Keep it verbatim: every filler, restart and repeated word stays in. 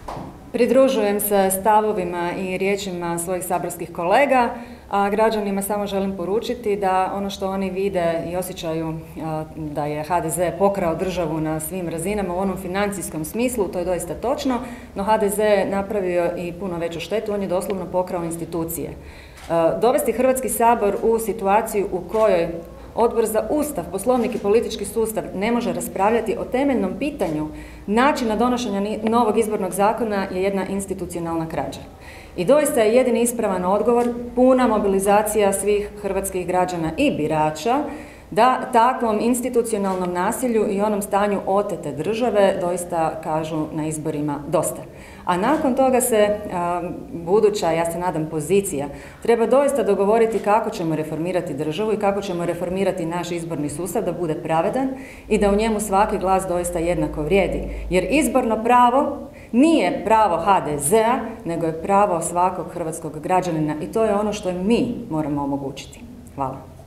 Pridružujem se stavovima i riječima svojih saborskih kolega, a građanima samo želim poručiti da ono što oni vide i osjećaju da je ha de ze pokrao državu na svim razinama u onom financijskom smislu, to je doista točno, no ha de ze je napravio i puno veću štetu, on je doslovno pokrao institucije. Dovesti Hrvatski sabor u situaciju u kojoj Odbor za Ustav, Poslovnik i politički sustav ne može raspravljati o temeljnom pitanju načina donošenja novog izbornog zakona je jedna institucionalna krađa. I doista je jedini ispravan odgovor puna mobilizacija svih hrvatskih građana i birača da takvom institucionalnom nasilju i onom stanju otete države doista kažu na izborima dosta. A nakon toga se a, buduća, ja se nadam, pozicija treba doista dogovoriti kako ćemo reformirati državu i kako ćemo reformirati naš izborni sustav da bude pravedan i da u njemu svaki glas doista jednako vrijedi. Jer izborno pravo nije pravo ha de zea, nego je pravo svakog hrvatskog građanina i to je ono što mi moramo omogućiti. Hvala.